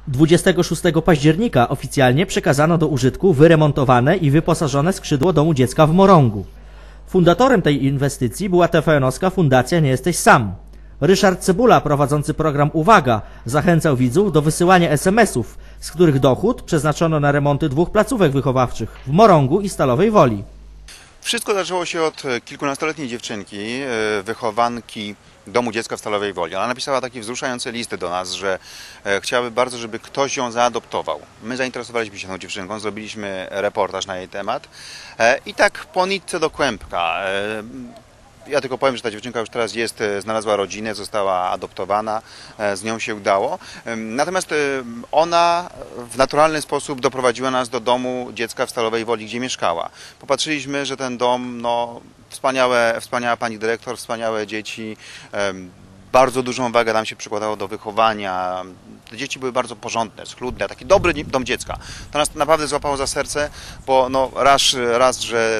26 października oficjalnie przekazano do użytku wyremontowane i wyposażone skrzydło Domu Dziecka w Morągu. Fundatorem tej inwestycji była TVN-owska Fundacja Nie Jesteś Sam. Ryszard Cebula, prowadzący program Uwaga, zachęcał widzów do wysyłania SMS-ów, z których dochód przeznaczono na remonty 2 placówek wychowawczych w Morągu i Stalowej Woli. Wszystko zaczęło się od kilkunastoletniej dziewczynki, wychowanki Domu Dziecka w Stalowej Woli. Ona napisała taki wzruszający list do nas, że chciałaby bardzo, żeby ktoś ją zaadoptował. My zainteresowaliśmy się tą dziewczynką, zrobiliśmy reportaż na jej temat i tak po nitce do kłębka. Ja tylko powiem, że ta dziewczynka już teraz znalazła rodzinę, została adoptowana, z nią się udało. Natomiast ona w naturalny sposób doprowadziła nas do Domu Dziecka w Stalowej Woli, gdzie mieszkała. Popatrzyliśmy, że ten dom, no, wspaniała pani dyrektor, wspaniałe dzieci, bardzo dużą wagę nam się przykładało do wychowania. Te dzieci były bardzo porządne, schludne, taki dobry dom dziecka. To nas naprawdę złapało za serce, bo no, raz, że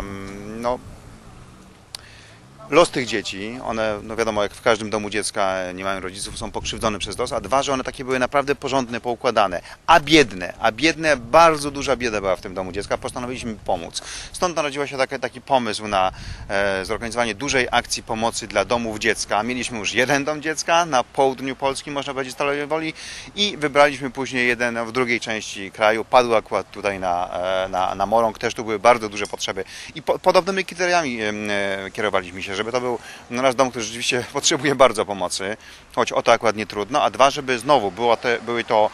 los tych dzieci, one, no wiadomo, jak w każdym domu dziecka nie mają rodziców, są pokrzywdzone przez los, a dwa, że one takie były naprawdę porządne, poukładane, a biedne, bardzo duża bieda była w tym domu dziecka, postanowiliśmy pomóc. Stąd narodził się taki pomysł na zorganizowanie dużej akcji pomocy dla domów dziecka. Mieliśmy już jeden dom dziecka na południu Polski, można powiedzieć, Stalowej Woli, i wybraliśmy później jeden w drugiej części kraju. Padł akurat tutaj na Morąg, też tu były bardzo duże potrzeby i podobnymi kryteriami kierowaliśmy się, żeby to był nasz dom, który rzeczywiście potrzebuje bardzo pomocy, choć o to akurat nie trudno, a dwa, żeby znowu były to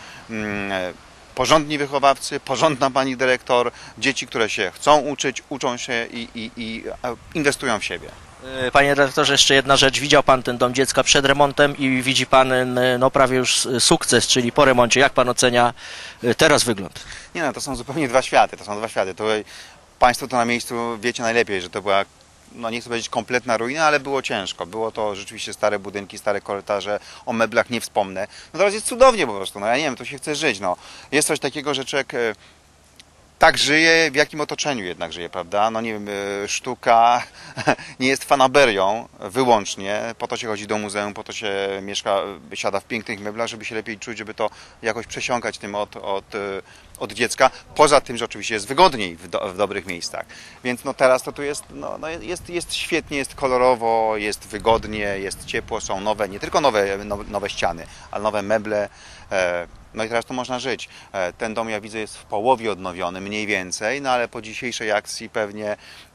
porządni wychowawcy, porządna pani dyrektor, dzieci, które się chcą uczyć, uczą się i inwestują w siebie. Panie dyrektorze, jeszcze jedna rzecz. Widział Pan ten Dom Dziecka przed remontem i widzi Pan no, prawie już sukces, czyli po remoncie. Jak Pan ocenia teraz wygląd? Nie no, to są zupełnie dwa światy. To Państwo to na miejscu wiecie najlepiej, że to była, no nie chcę powiedzieć kompletna ruina, ale było ciężko. Było to rzeczywiście stare budynki, stare korytarze, o meblach nie wspomnę. No teraz jest cudownie po prostu, no ja nie wiem, to się chce żyć, no. Jest coś takiego, że człowiek tak żyje, w jakim otoczeniu jednak żyje, prawda? No nie wiem, sztuka nie jest fanaberią wyłącznie, po to się chodzi do muzeum, po to się siada w pięknych meblach, żeby się lepiej czuć, żeby to jakoś przesiąkać tym od dziecka. Poza tym, że oczywiście jest wygodniej w dobrych miejscach. Więc no teraz to tu jest, jest świetnie, jest kolorowo, jest wygodnie, jest ciepło, są nowe, nie tylko nowe ściany, ale nowe meble. No i teraz to można żyć. Ten dom, ja widzę, jest w połowie odnowiony, mniej więcej, no ale po dzisiejszej akcji pewnie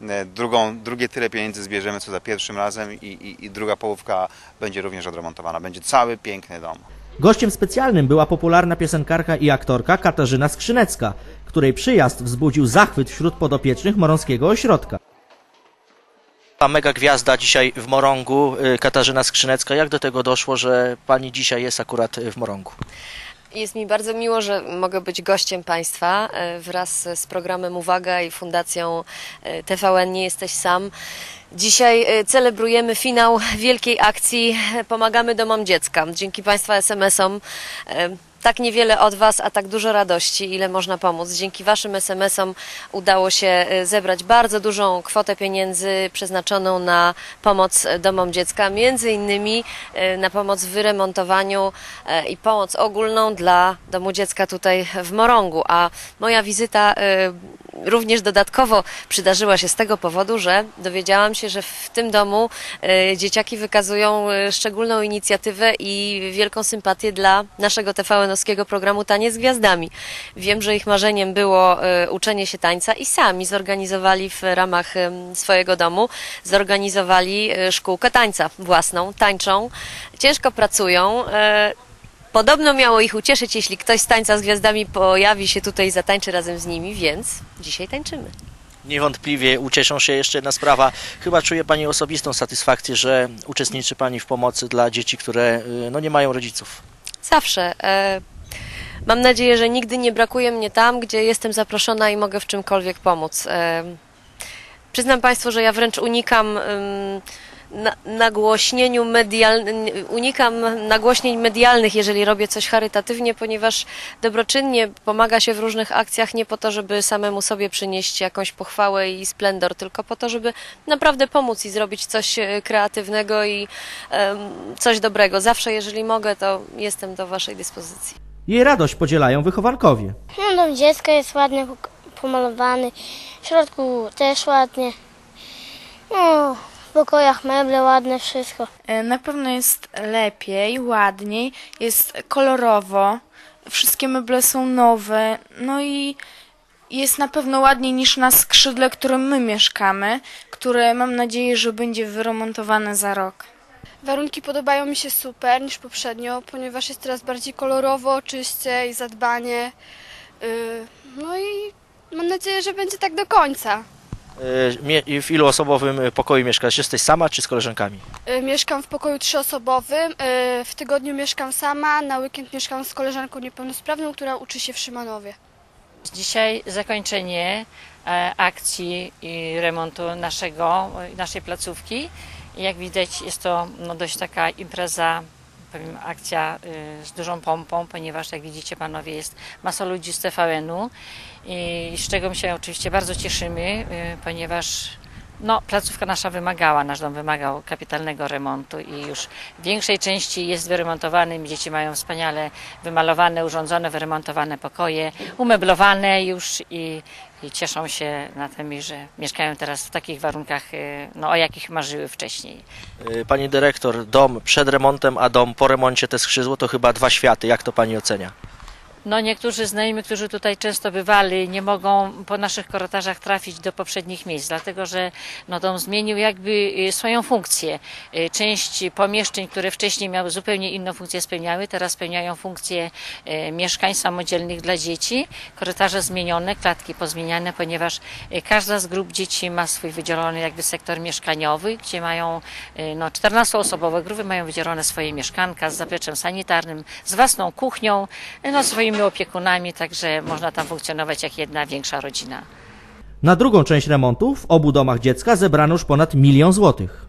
drugie tyle pieniędzy zbierzemy, co za pierwszym razem i druga połówka będzie również odremontowana. Będzie cały piękny dom. Gościem specjalnym była popularna piosenkarka i aktorka Katarzyna Skrzynecka, której przyjazd wzbudził zachwyt wśród podopiecznych Morąskiego Ośrodka. Ta mega gwiazda dzisiaj w Morągu, Katarzyna Skrzynecka. Jak do tego doszło, że Pani dzisiaj jest akurat w Morągu? Jest mi bardzo miło, że mogę być gościem Państwa wraz z programem Uwaga i Fundacją TVN Nie Jesteś Sam. Dzisiaj celebrujemy finał wielkiej akcji Pomagamy Domom Dziecka. Dzięki Państwa SMS-om tak niewiele od Was, a tak dużo radości, ile można pomóc. Dzięki Waszym SMS-om udało się zebrać bardzo dużą kwotę pieniędzy przeznaczoną na pomoc domom dziecka, między innymi na pomoc w wyremontowaniu i pomoc ogólną dla Domu Dziecka tutaj w Morągu. A moja wizyta również dodatkowo przydarzyła się z tego powodu, że dowiedziałam się, że w tym domu dzieciaki wykazują szczególną inicjatywę i wielką sympatię dla naszego TVN-owskiego programu Tanie z Gwiazdami. Wiem, że ich marzeniem było uczenie się tańca i sami zorganizowali w ramach swojego domu, zorganizowali szkółkę tańca własną, tańczą, ciężko pracują. Podobno miało ich ucieszyć, jeśli ktoś z Tańca z Gwiazdami pojawi się tutaj i zatańczy razem z nimi, więc dzisiaj tańczymy. Niewątpliwie ucieszą się. Jeszcze jedna sprawa. Chyba czuje Pani osobistą satysfakcję, że uczestniczy Pani w pomocy dla dzieci, które no, nie mają rodziców. Zawsze. Mam nadzieję, że nigdy nie brakuje mnie tam, gdzie jestem zaproszona i mogę w czymkolwiek pomóc. Przyznam Państwu, że ja wręcz unikam nagłośnień medialnych, jeżeli robię coś charytatywnie, ponieważ dobroczynnie pomaga się w różnych akcjach nie po to, żeby samemu sobie przynieść jakąś pochwałę i splendor, tylko po to, żeby naprawdę pomóc i zrobić coś kreatywnego i coś dobrego. Zawsze, jeżeli mogę, to jestem do Waszej dyspozycji. Jej radość podzielają wychowankowie. No, dom dziecka jest ładnie pomalowany, w środku też ładnie. No, w pokojach meble ładne, wszystko. Na pewno jest lepiej, ładniej, jest kolorowo, wszystkie meble są nowe, no i jest na pewno ładniej niż na skrzydle, którym my mieszkamy, które mam nadzieję, że będzie wyremontowane za rok. Warunki podobają mi się super niż poprzednio, ponieważ jest teraz bardziej kolorowo, czyściej, zadbanie. No i mam nadzieję, że będzie tak do końca. W iluosobowym pokoju mieszkasz? Jesteś sama czy z koleżankami? Mieszkam w pokoju 3-osobowym, w tygodniu mieszkam sama, na weekend mieszkam z koleżanką niepełnosprawną, która uczy się w Szymanowie. Dzisiaj zakończenie akcji i remontu naszej placówki. Jak widać, jest to dość taka impreza, powiem, akcja z dużą pompą, ponieważ jak widzicie panowie, jest masa ludzi z TVN-u i z czego my się oczywiście bardzo cieszymy, ponieważ placówka nasza nasz dom wymagał kapitalnego remontu i już w większej części jest wyremontowany. Dzieci mają wspaniale wymalowane, urządzone, wyremontowane pokoje, umeblowane już i cieszą się na tym, że mieszkają teraz w takich warunkach, o jakich marzyły wcześniej. Pani dyrektor, dom przed remontem, a dom po remoncie, te skrzydło to chyba dwa światy. Jak to pani ocenia? Niektórzy znajomi, którzy tutaj często bywali, nie mogą po naszych korytarzach trafić do poprzednich miejsc, dlatego że dom zmienił jakby swoją funkcję. Część pomieszczeń, które wcześniej miały zupełnie inną funkcję, spełniały, teraz spełniają funkcję mieszkań samodzielnych dla dzieci. Korytarze zmienione, klatki pozmieniane, ponieważ każda z grup dzieci ma swój wydzielony jakby sektor mieszkaniowy, gdzie mają 14-osobowe grupy, mają wydzielone swoje mieszkanka z zapleczem sanitarnym, z własną kuchnią, swoimi opiekunami, także można tam funkcjonować jak jedna większa rodzina. Na drugą część remontu w obu domach dziecka zebrano już ponad 1 000 000 złotych.